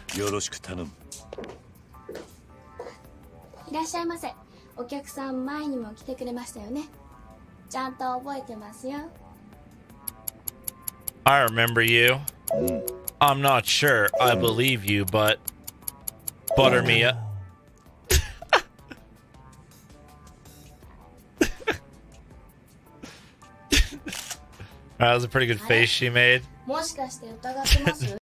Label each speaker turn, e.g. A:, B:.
A: よろしく頼む。
B: いらっしゃいませ。お客さん前にも来てくれましたよね。ちゃんと覚えてますよ。
C: I remember you. I'm not sure I believe you, but butter me up. That was a pretty good face she made.
B: もしかして疑ってます